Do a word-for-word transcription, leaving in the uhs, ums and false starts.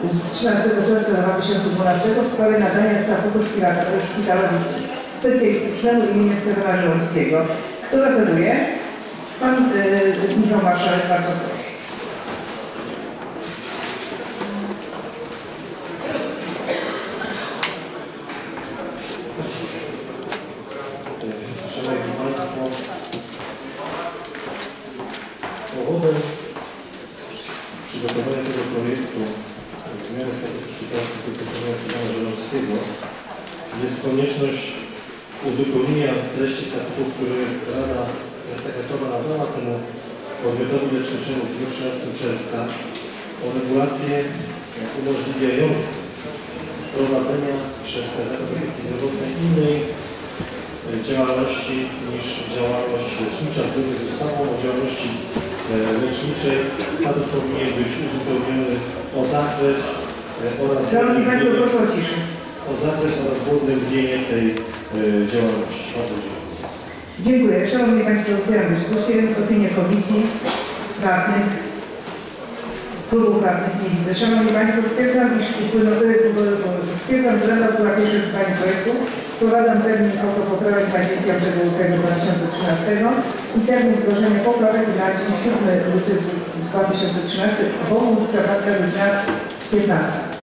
z trzynastego czerwca dwa tysiące dwunastego w sprawie nadania statutu szpitalowi specjalistycznemu imienia Stefana Żeląskiego. Kto referuje? Pan yy, Michał Marszałek, bardzo proszę. Szanowni Państwo, powodem przygotowania tego projektu zmiany statutu szpitalnego specjalistycznego Stefana Żeląskiego jest konieczność uzupełnienia treści statutu, który Rada Miasta Krakowa nadała temu podmiotowi leczniczemu w dniu trzynastego czerwca o regulacje umożliwiające prowadzenia przez zakładniki zdrowotne innej działalności niż działalność lecznicza. Zgodnie z ustawą o działalności leczniczej statut powinien być uzupełniony o zakres oraz Szanowni Państwo, proszę o ciszę. o zakres oraz wyodrębnienie tej e, działalności. Bardzo dziękuję. Dziękuję. Szanowni Państwo, otwieram dyskusję. Opinie komisji radnych, klubów radnych nie widzę. Szanowni Państwo, stwierdzam, iż stwierdzam, że Rada była pierwsze czytanie projektu. Wprowadzam termin autopoprawek na dzień piątego lutego dwa tysiące trzynastego i termin zgłoszenia poprawek na dzień siódmego lutego dwa tysiące trzynastego, bo godzina piętnasta.